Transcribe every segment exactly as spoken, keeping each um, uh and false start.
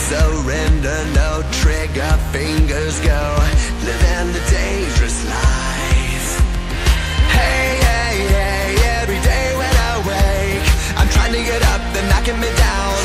surrender, no trigger, fingers go, living the dangerous life. Hey, hey, hey, every day when I wake, I'm trying to get up, they're knocking me down.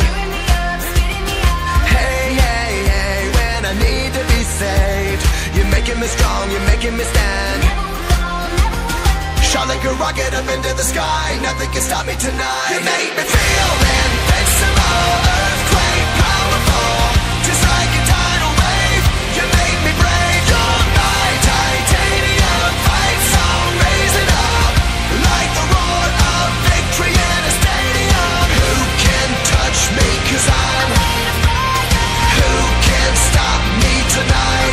Hey, hey, hey, when I need to be saved, you're making me strong, you're making me stand. Shot like a rocket up into the sky, nothing can stop me tonight. You make me feel invincible, earthquake powerful, just like a tidal wave. You make me brave, you're my titanium fight song, raising up like the roar of victory in a stadium. Who can touch me, cause I'm who can stop me tonight?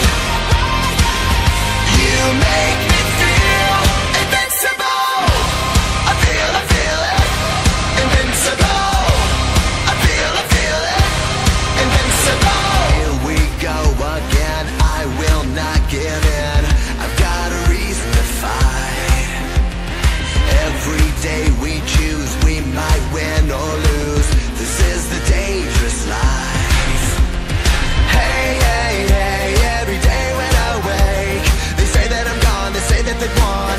You make me feel invincible. I feel, I feel it, invincible. I feel, I feel it, invincible. Here we go again, I will not give in. I've got a reason to fight. Every day we choose, we might win or lose. This is the dangerous life. Hey, hey, hey, every day when I wake, they say that I'm gone, they say that they've won.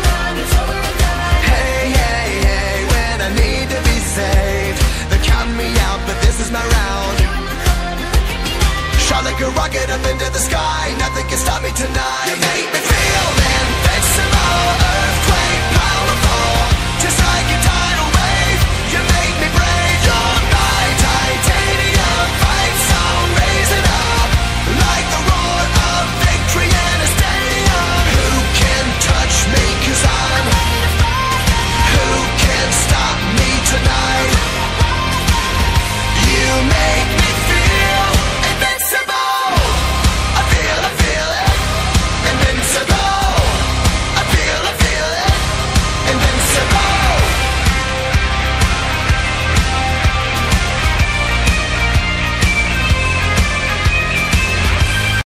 Hey, hey, hey, when I need to be saved, they're counting me out, but this is my round. Shot like a rocket up into the sky, nothing can stop me tonight. You make me